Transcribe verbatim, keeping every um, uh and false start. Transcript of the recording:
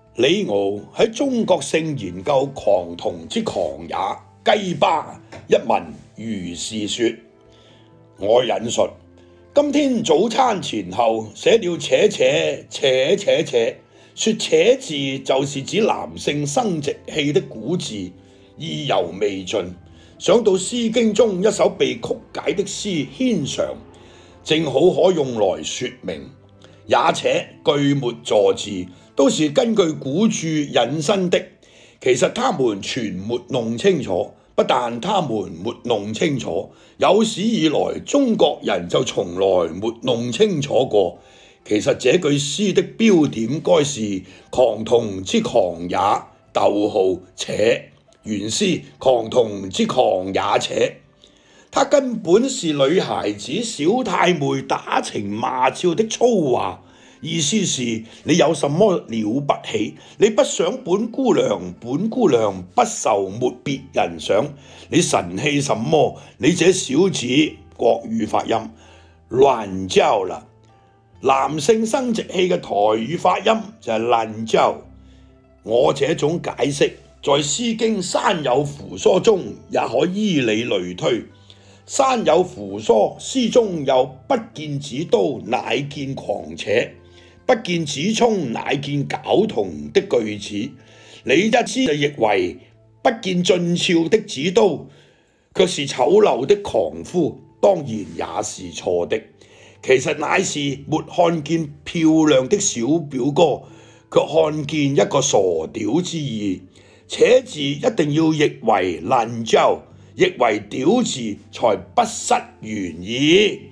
李敖喺中國性研究狂童之狂也，雞巴一文如是說。我引述：今天早餐前後寫了且且且且且，說且字就是指男性生殖器的古字，意猶未盡。想到《詩經》中一首被曲解的詩《牽腸》，正好可用來說明。也且句末助字都是根據古注引申的，其實他們全沒弄清楚。不但他們沒弄清楚，有史以來中國人就從來沒弄清楚過。其實這句詩的標點該是狂童之狂也，逗號且，原詩狂童之狂也且。它根本是女孩子小太妹打情罵俏的粗話，意思是你有什麼了不起？你不想本姑娘，本姑娘不愁沒別人想。你神氣什麼？你這小子國語發音亂交啦！男性生殖器嘅台語發音就係爛交。我這種解釋在《詩經·山有扶疏》中也可依理類推。山有扶疏詩中有不見子刀乃見狂且，不見子聰乃見皎童的句子，你一知就譯為不見俊俏的子刀，卻是醜陋的狂夫，當然也是錯的。其實乃是沒看見漂亮的小表哥，卻看見一個傻屌之意。且字一定要譯為爛鳩，譯為屌字才不失原意。